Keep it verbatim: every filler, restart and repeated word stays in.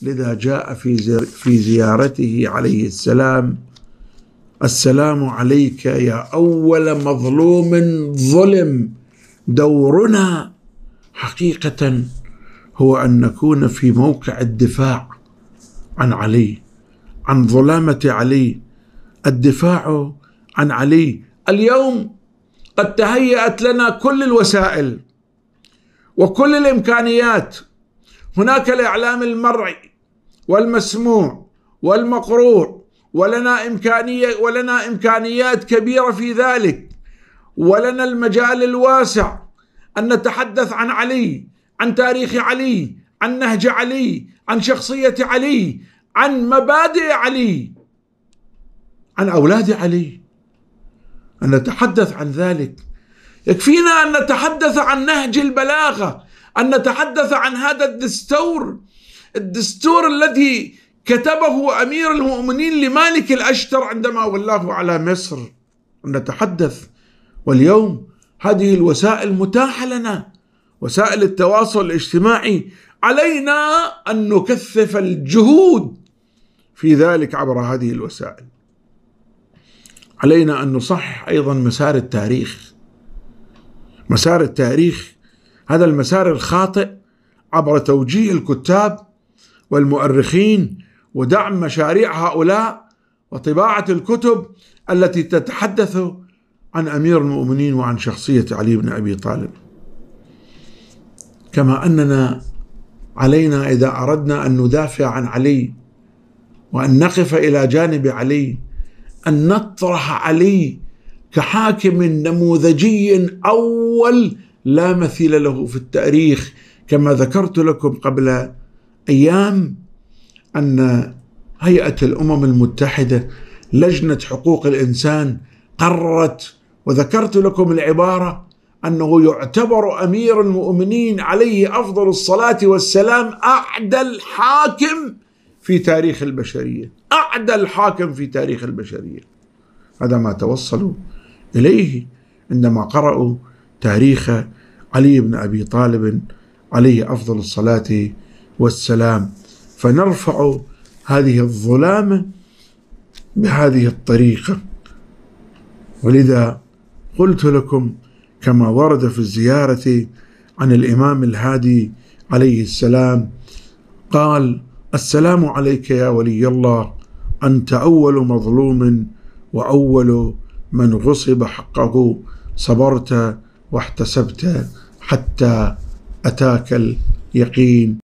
لذا جاء في في زيارته عليه السلام: السلام عليك يا أول مظلوم ظلم. دورنا حقيقة هو أن نكون في موقع الدفاع عن علي، عن ظلامة علي، الدفاع عن علي. اليوم قد تهيأت لنا كل الوسائل وكل الإمكانيات، هناك الإعلام المرئي والمسموع والمقروء، ولنا إمكانية ولنا إمكانيات كبيرة في ذلك، ولنا المجال الواسع أن نتحدث عن علي، عن تاريخ علي، عن نهج علي، عن شخصية علي، عن مبادئ علي، عن أولاد علي، أن نتحدث عن ذلك. يكفينا أن نتحدث عن نهج البلاغة، أن نتحدث عن هذا الدستور، الدستور الذي كتبه أمير المؤمنين لمالك الأشتر عندما ولاه على مصر، نتحدث. واليوم هذه الوسائل متاحة لنا، وسائل التواصل الاجتماعي، علينا أن نكثف الجهود في ذلك عبر هذه الوسائل. علينا أن نصحح أيضا مسار التاريخ، مسار التاريخ هذا المسار الخاطئ عبر توجيه الكتاب والمؤرخين ودعم مشاريع هؤلاء وطباعة الكتب التي تتحدث عن أمير المؤمنين وعن شخصية علي بن أبي طالب. كما أننا علينا إذا أردنا أن ندافع عن علي وأن نقف إلى جانب علي أن نطرح علي كحاكم نموذجي أول لا مثيل له في التاريخ. كما ذكرت لكم قبل أيام أن هيئة الأمم المتحدة لجنة حقوق الإنسان قررت، وذكرت لكم العبارة، أنه يعتبر أمير المؤمنين عليه أفضل الصلاة والسلام أعدل حاكم في تاريخ البشرية، أعدل حاكم في تاريخ البشرية. هذا ما توصلوا إليه عندما قرأوا تاريخ علي بن أبي طالب عليه أفضل الصلاة والسلام. فنرفع هذه الظلامة بهذه الطريقة. ولذا قلت لكم كما ورد في الزيارة عن الإمام الهادي عليه السلام قال: السلام عليك يا ولي الله، أنت أول مظلوم وأول من غصب حقه، صبرت واحتسبت حتى أتاك اليقين.